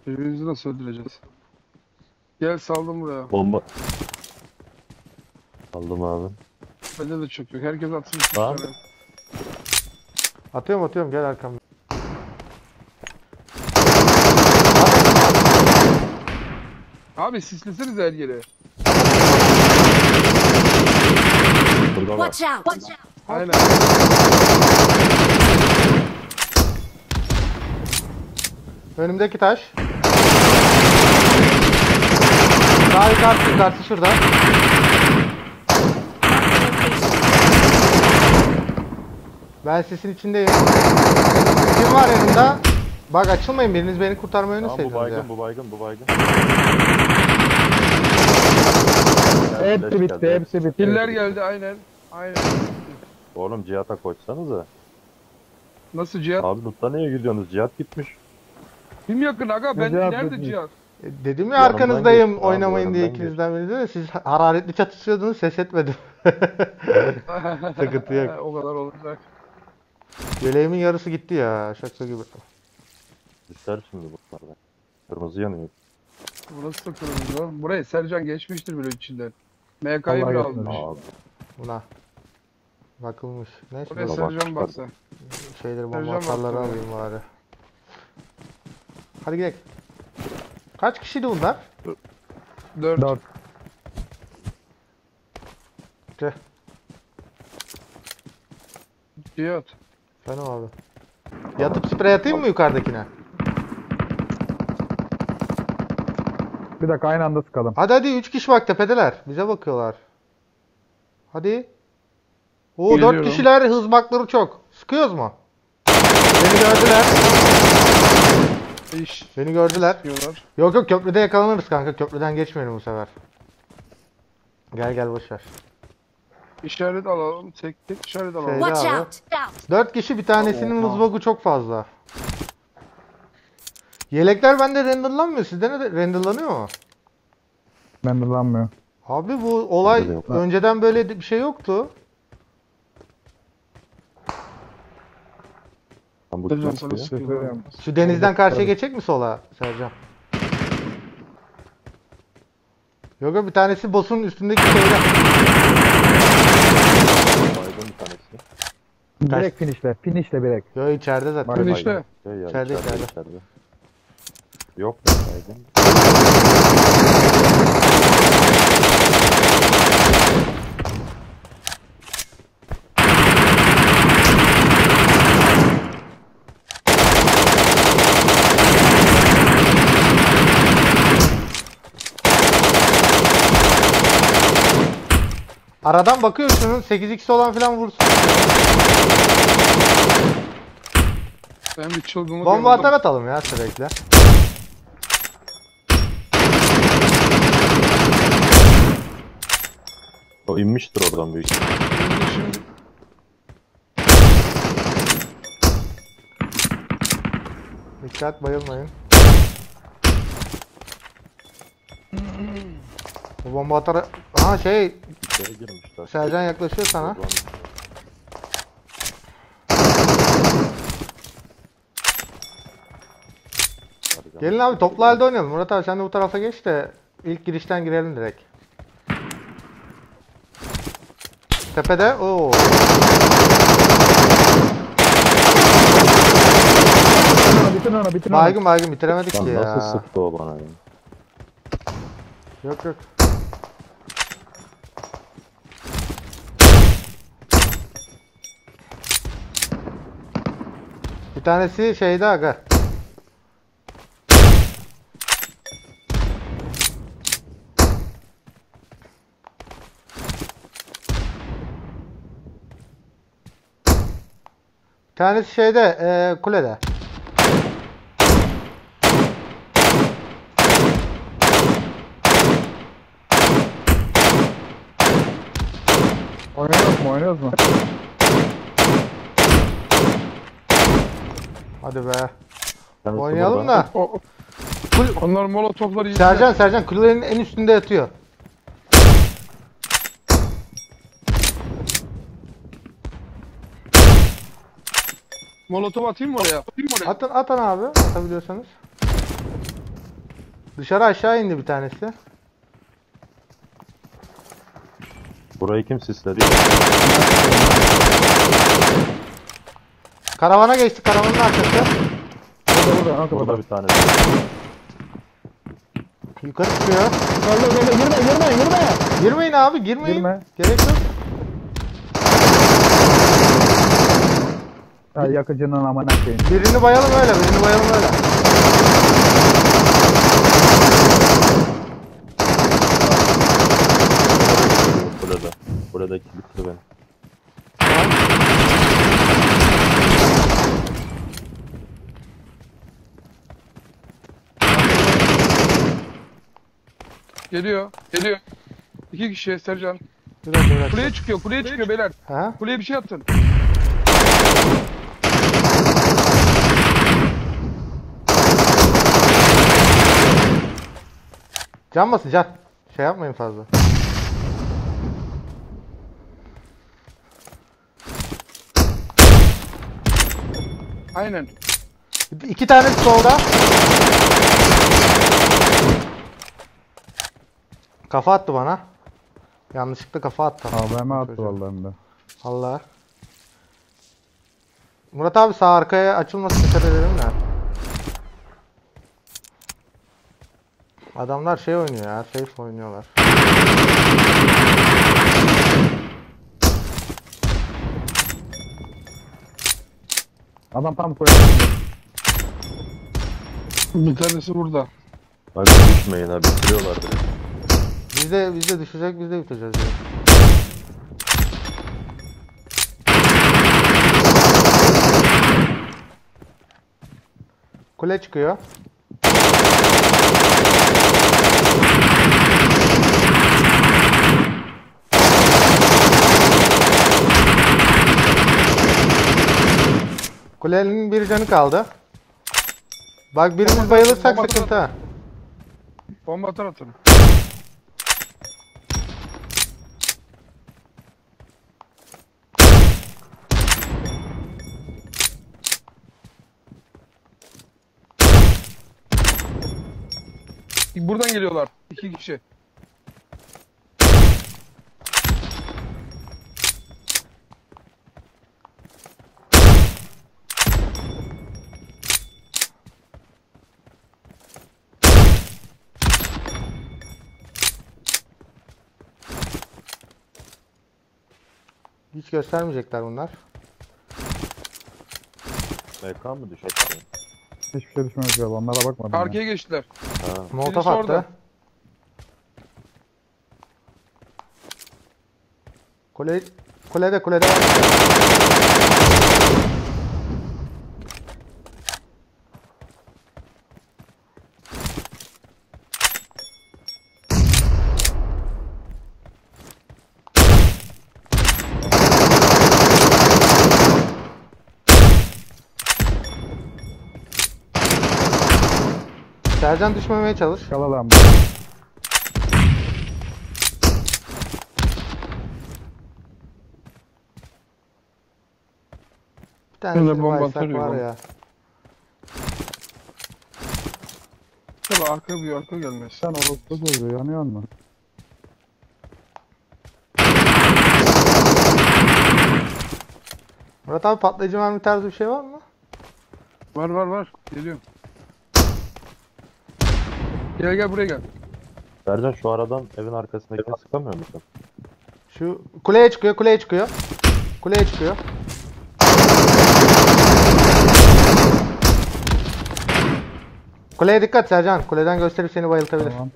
Birbirimizi nasıl öldüreceğiz? Gel saldım buraya. Bomba. Aldım abi. Bende de çok yok. Herkes atsın. Tamam. Atıyorum gel arkamda. Abi sislesenize her yere. Burada var. Watch out! Watch out! Aynen. Önümdeki taş. Daha yukarısı şurada. Ben sesin içindeyim. Kim var yanımda? Bak açılmayın, biriniz beni kurtarmayı Tamam, bu unutsaydınız baygın, ya. bu baygın, bu baygın. Hepsi bitti, hepsi bitti. Killer geldi aynen. Aynen. Oğlum Cihat'a koşsanıza. Nasıl Cihat? Abi loot'ta neye gidiyorsunuz? Cihat gitmiş. Kim yakın aga? Ben Cihat nerede dedi. Cihat? Dedim ya Yanımdan arkanızdayım geçti abi, oynamayın diye yanımdan ikinizden biri de siz hararetli çatışıyordunuz, ses etmedim. Sıkıntı yok. O kadar olacak. Yeleğimin yarısı gitti ya, şaka gibi. İster şimdi bunlardan. Kırmızı yanıyor. Burası da kırmızı. Buraya Sercan geçmiştir bile içinden. MK'yı Allah bile yakın. almış. Abi. Buna bakılmış. Neyse Buraya Bak, Sercan bak. baksa. şeyleri, bomba Sercan atarları baktı. alayım bari. Hadi gidelim. Kaç kişiydi bunlar? 4. 4. Tüh, Cihat. fena abi. Yatıp sprey atayım mı yukarıdakine? Bir dakika aynı anda sıkalım. Hadi 3 kişi bak tepedeler. Bize bakıyorlar. Hadi. Oo 4 Geliyorum. kişiler, hızmakları çok. Sıkıyoruz mu? Beni gördüler. İş Beni gördüler. diyorlar. Yok köprüde yakalanırız kanka. Köprüden geçmeyelim bu sefer. Gel boşver. İşaret alalım. Tek tek işaret alalım. Şey- Watch abi. out! 4 kişi, bir tanesinin Oha. hızbogu çok fazla. Yelekler bende renderlanmıyor. Sizde ne renderlanıyor mu? Renderlanmıyor. Abi bu olay Bende de yok. önceden böyle bir şey yoktu. Lan bu Sercan nasıl sana ya? sıkıyor. Şu denizden karşıya geçecek mi sola Sercan? Yok bir tanesi boss'un üstündeki şeyde. Baygın bir tanesi. Direkt finishle. Finishle direkt. Yok içeride zaten. Bak, işte. Şey ya, İçeride. içeride. Yok mu baygın? Aradan bakıyor şunun 8x olan falan vursun. Ben bir çılgınlık Bomba yaptım. atar atalım ya sürekli. O inmiştir oradan büyük ihtimalle. Şimdi Dikkat, bayılmayın. Bu bomba atar... Aha şey, İçeri girmişler. Sercan yaklaşıyor sana. Oradan- Hadi canım. Gelin abi toplu halde oynayalım. Murat abi sen de bu tarafa geç de ilk girişten girelim direkt. Tepede. Oo. Bitin onu, bitin onu. Baygın bitiremedik ki Lan ya. nasıl sıktı o bana ya? Yok. Bir tanesi şeyde aga. Bir tanesi şeyde kulede. Oynuyoruz mu, oynuyoruz mu? Hadi be. Tanesi Oynayalım burada. da. o, onlar molotofları Sercan kulenin en üstünde yatıyor. Molotof atayım mı oraya? Atayım mı oraya? Atın abi atabiliyorsanız. Dışarı aşağı indi bir tanesi. Burayı kim sisledi? Karavana geçti. Karavanın arkası. Burada arka Burada burada. bir tane. Yukarı çıkıyor. Girme girme. Girmeyin abi, girmeyin. Girme. Gerek yok. Ya yakıcının amına koyayım. Birini bayalım öyle, birini bayalım öyle. Burada. Buradaki bitti benim. Geliyor. Geliyor. 2 kişi Sercan. Bir dakika, bir dakika. Kuleye çıkıyor beyler. Ha? Kuleye bir şey attın. Can basın can. Şey yapmayın fazla. Aynen. İki tane solda. Kafa attı bana. Yanlışlıkla kafa attı. AVM attı vallahi hem de. Allah. Murat abi sağ arkaya açılmasın, dikkat edelim de. Adamlar şey oynuyor ya, safe oynuyorlar. Adam tam koyar. Bir tanesi burada. Hadi düşmeyin ha, bitiriyorlar direkt. Biz de düşecek, biz de biteceğiz. Yani. Kule çıkıyor. Kulenin bir canı kaldı. Bak birimiz bayılırsak bomba sıkıntı ha. Bomba atar atın. Buradan geliyorlar. 2 kişi. Hiç göstermeyecekler bunlar. MK mı düştü? Hiçbir şey düşmemiş galiba. Onlara bakmadım. ya. Arkaya geçtiler. Ha. Molotof Birisi attı. orada. Kulede var. Sercan düşmemeye çalış. Kalalım. Bir tanesini Şöyle bomba baysak atarıyor var bana. ya. Tabii arka gelmez. Sen orası bozuyor. Yanıyor mu? Murat abi patlayıcı mermi tarzı bir şey var mı? Var. Geliyorum. Gel buraya gel. Sercan şu aradan evin arkasındakine sıkamıyor musun? Şu kuleye çıkıyor. Kuleye çıkıyor. Kuleye dikkat Sercan. Kuleden gösterip seni bayıltabilir. Tamam.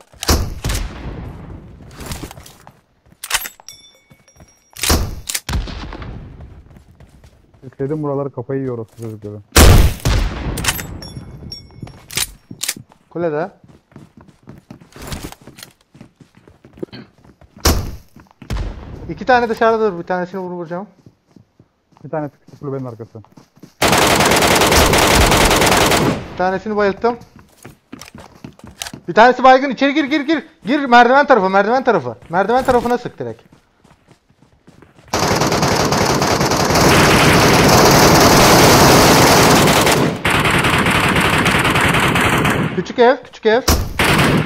Yükledim buraları kafayı yiyor orası çocukları. Kulede. İki tane dışarıda dur. Bir tanesini vuracağım. Bir tanesi küçük kulübenin arkası. Bir tanesini bayılttım. Bir tanesi baygın. İçeri gir. Gir merdiven tarafı. Merdiven tarafına sık direkt. Küçük ev.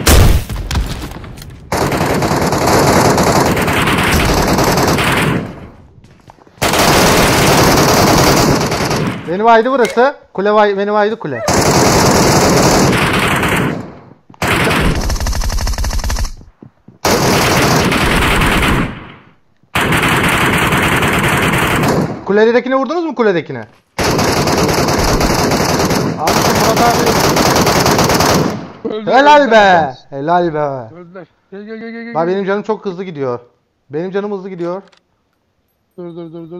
Beni vaydı burası. Kule beni vaydı kule. Kuledekine vurdunuz mu kuledekine? Abi Murat abi. Öldü, Helal öldü. be. Helal be. Öldüler. Gel. Bak benim canım çok hızlı gidiyor. Benim canım hızlı gidiyor. Dur.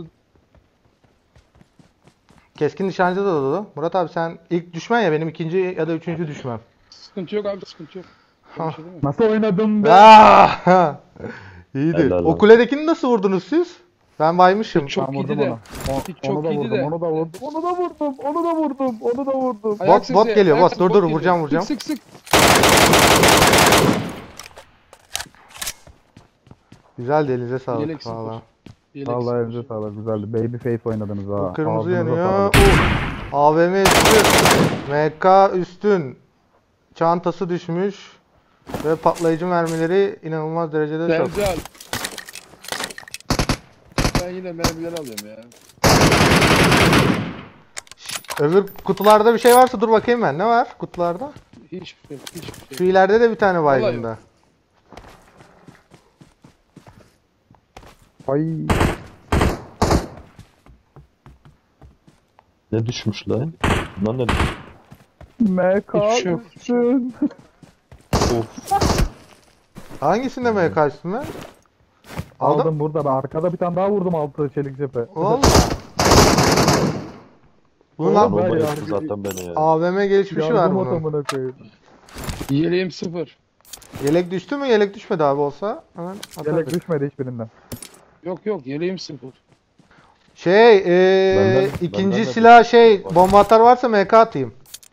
Keskin nişancı da dolu. Murat abi sen ilk düşmen ya, benim ikinci ya da üçüncü düşmem. Sıkıntı yok abi, sıkıntı yok. Bir şey değil mi? Nasıl oynadım be? Ah! İyiydi. Helal O olsun. kuledekini nasıl vurdunuz siz? Ben baymışım. Çok Ben iyiydi vurdum de. onu. Hiç çok Onu da iyiydi vurdum, de. onu da vurdum. Onu da vurdum. Ayak Bot sesi, geliyor, ayak bot. sesi, Dur, geliyor. vuracağım. Sık. Güzeldi, elinize sağlık Yelek sıfır. valla. Yelek Vallahi sıfır. elinize sağlık, güzeldi. Babyface oynadınız ha. Bu kırmızı Ağzınıza yanıyor. sağlık. AVM üstün. MK üstün. Çantası düşmüş. Ve patlayıcı mermileri inanılmaz derecede çok. Sercan. Ben yine mermiler alıyorum ya. Öbür kutularda bir şey varsa dur bakayım ben. Ne var kutularda? Hiçbir şey. Şu ileride de bir tane baygında. Ay. Ne düşmüş lan? Bundan ne düşmüş? MK Hiçbir şey yok. üstün. Of. Hangisinde MK üstüne? Aldın? Aldım burada. Ben arkada bir tane daha vurdum altı çelik cephe. Valla. Bunun Oğlum, Bomba ben yaptı ya. zaten beni ya. AVM gelişmişi var Yardım bunun. otomuna koyayım. Yeleğim sıfır. Yelek düştü mü? Yelek düşmedi abi olsa. Hemen Yelek atardık. düşmedi hiçbirinden. Yok yeleğim sıfır. Şey, ikinci benden de silah düştü. şey, bomba atar varsa MK atayım.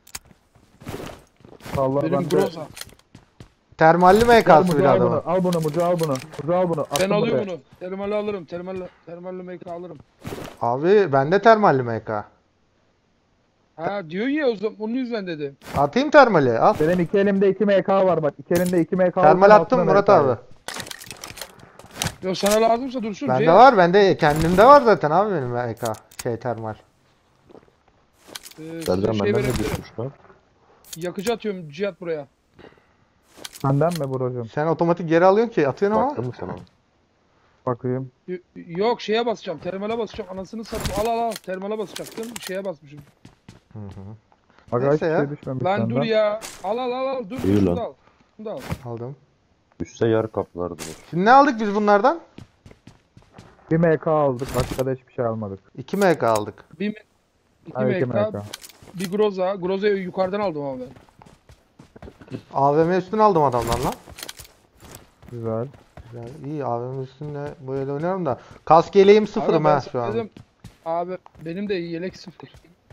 Vallahi Benim ben de... Groza. Termalli Al MK'sı bunu, bir al adamın. bunu, al bunu, Mucu al bunu. Mucu al bunu. Ben Attım alıyorum buraya. bunu. Termali alırım. Termalli make alırım. Abi bende termalli MK. Ha diyorsun ya, o zaman onun yüzden dedim. Atayım termali, al. Benim iki elimde 2 MK var bak. İki elinde 2 MK var. Termal Sen attım altına Murat MK abi. var. Yok sana lazımsa dursun. Bende Ceyhan. var, bende kendimde var zaten abi benim MK. Şey termal. Size Sercan şey benden ne verebilirim. düşmüş lan? Yakıcı atıyorum Cihat buraya. Senden mi Buracığım? Sen otomatik geri alıyorsun ki, atıyorsun ama. Baktın mı sen ona? Bakayım. Yok şeye basacağım. Termale basacağım. Anasını satayım. Al. Termale basacaktım. Şeye basmışım. Bak Neyse hiçbir ya. şey düşmemiş Lan senden. dur ya. Al. Dur. İyi Şunu lan. da al. Şunu da al. Aldım. Düşse yarı kaplardı bu. Şimdi ne aldık biz bunlardan? Bir MK aldık. Başka da hiçbir şey almadık. 2 MK aldık. İki Hayır, iki MK. MK. Bir Groza. Groza'yı yukarıdan aldım abi ben. AVM üstüne aldım adamdan lan. Güzel. Güzel, iyi AVM üstünde bu el oynuyorum da. Kask yeleğim sıfırım Abi ben ha sana şu an. dedim, abi benim de yelek sıfır.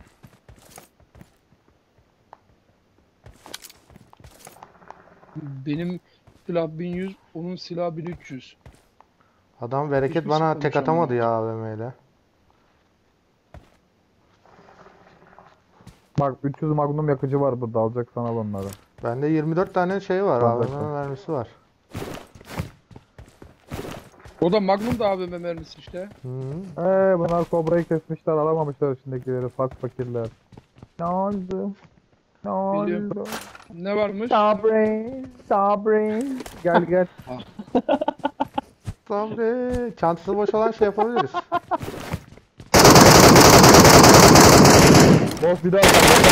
Benim silah 1100, onun silahı 1300. Adam bereket Hiçbir bana şey tek konuşamıyorum. atamadı ya AVM ile. Bak 300 Magnum yakıcı var burada. Alacaksan al onları. Bende 24 tane şey var, Alacaksan. AVM mermisi var. O da Magnum da AVM mermisi işte. Hı. Bunlar Cobra'yı kesmişler. Alamamışlar içindekileri. Fakirler. Ne oldu? Ne Biliyorum. oldu? Ne varmış? Sabri. Gel. Sabri. Çantası boş olan şey yapabiliriz. Boss bir daha.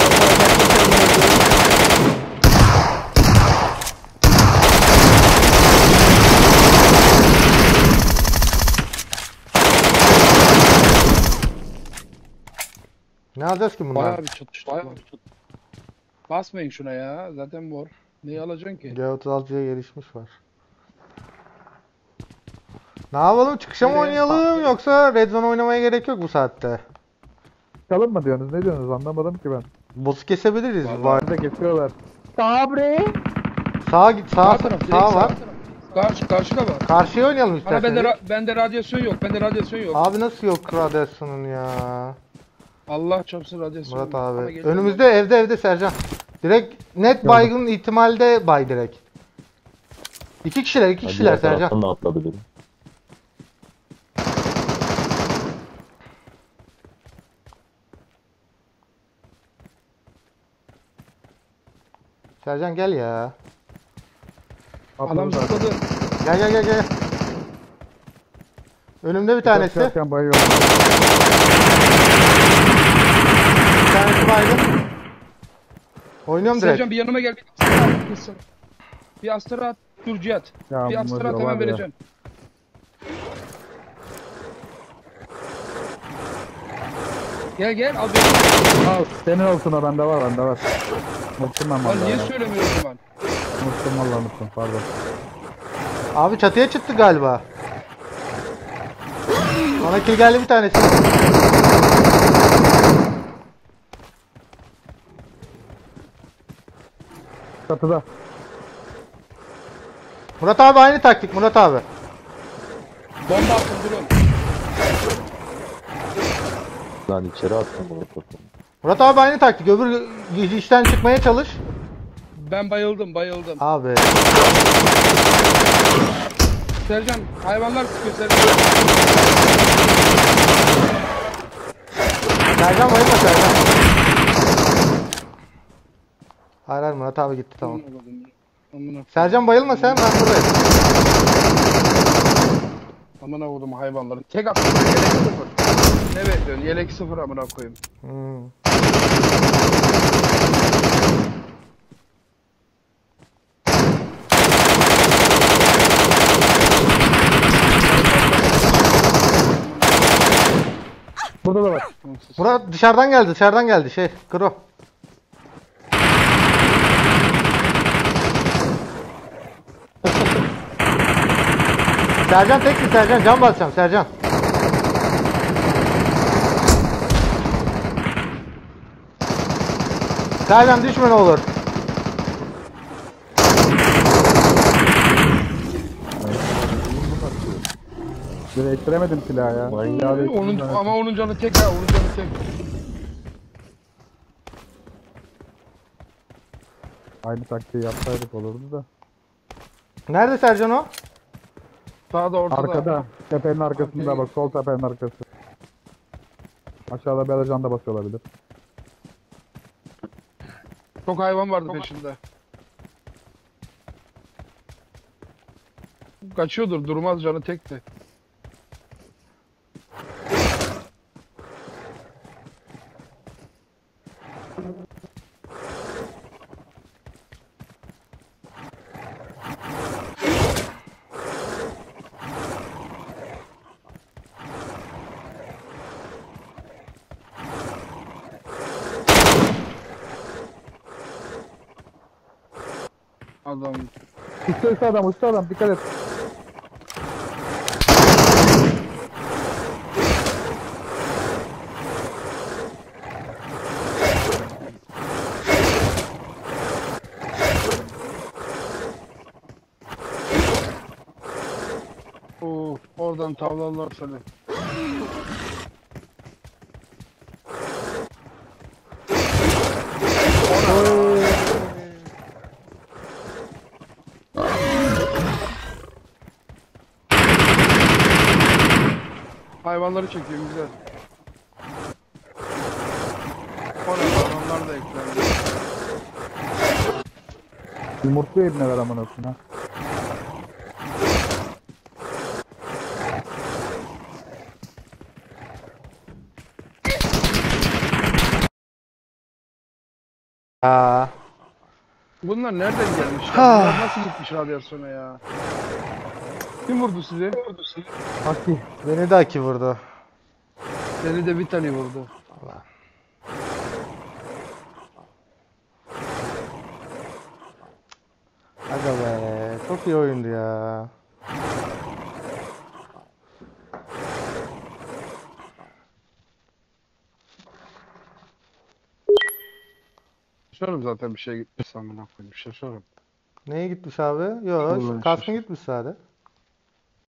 Ne alacağız ki bunlar? Bayağı bir çatıştı. Basmayın şuna ya. Zaten mor. Neyi alacaksın ki? G36'ya gelişmiş var. Ne yapalım? Çıkışa mı Nereye? oynayalım yoksa Red Zone oynamaya gerek yok bu saatte. Çıkalım mı diyorsunuz? Ne diyorsunuz? Anlamadım ki ben. Boss'u kesebiliriz. Vallahi. Var. Bir de kesiyorlar. Sabri. Sağa git. Sağ taraf, direkt sağ sağ var. taraf. Karşıda var. Karşıya oynayalım Ama isterseniz. bende radyasyon yok. Bende radyasyon yok. Abi nasıl yok radyasyonun ya? Allah çarpsın radyasyon. Murat yok. Ama abi. geliyorum Önümüzde evde Sercan. Direkt net baygın ihtimalde bay direkt. İki kişiler Ha, Sercan. taraftan da atladı biri. Sercan gel ya. Adam Atladı. zıpladı. Gel. Önümde bir tanesi. Kaçarken bayıyorum. Bir tanesi baygın. Oynuyorum direkt. Sercan bir yanıma gel. Bir astara at. Bir astara at. Dur Cihat. Ya Bir bu astara at var hemen ya. vereceğim. Gel al beni. Al senin olsun o bende var bende var. Unuttum ben Lan vallahi. niye ya. söylemiyorsun o zaman? Unuttum vallahi unuttum pardon. Abi çatıya çıktı galiba. Bana kill geldi bir tanesi. Çatıda. Murat abi aynı taktik Murat abi. Bomba attım durun. Lan içeri attım bunu topu. Murat abi aynı taktik. Öbür işten çıkmaya çalış. Ben bayıldım. Abi. Sercan hayvanlar sıkıyor Sercan. Sercan bayılma Sercan. Hayır Murat abi gitti tamam. Amına Sercan bayılma sen ben buradayım. amına koydum hayvanları. Tek attım. Yelek sıfır. Ne bekliyorsun? Yelek sıfır amına koyayım. Hmm. Burada da var. Murat dışarıdan geldi şey Kro. Sercan teksin Sercan can basacağım Sercan. Sercan düşme ne olur. Değiştiremedim silahı ya. Manyak. Silahı değiştirdim ben. Ama onun canı tek ha. Onun canı tek. Aynı taktiği yapsaydık olurdu da. Nerede Sercan o? Sağda ortada. Arkada. Tepenin arkasında Arkaya bak. Sol tepenin arkası. Aşağıda bir ajan da basıyor olabilir. Çok hayvan vardı peşinde. Kaçıyordur. Durmaz canı tekti. Adam. Uçtu adam dikkat et. Oradan tavlarlar seni. Hayvanları çekiyor güzel. Hayvanlar da eklendi. Yumurtlu eline ver amına koyayım ha. Aa. Bunlar nereden gelmiş? Bunlar nasıl gitmiş radyasyona ya? Kim vurdu sizi? Haki. Beni de Aki vurdu. Seni de bir tane vurdu. Aga be çok iyi oyundu ya. Şaşarım zaten bir şey gitmiş amına koyayım. Şaşarım. Neye gitmiş abi? Yok Vallahi kaskın şaşırdım. gitmiş sadece.